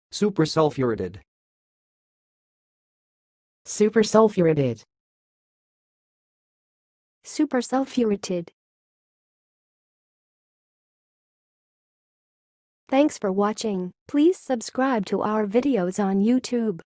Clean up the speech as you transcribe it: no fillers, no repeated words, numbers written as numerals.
Supersulphureted. Supersulphureted. Supersulphureted. Thanks for watching. Please subscribe to our videos on YouTube.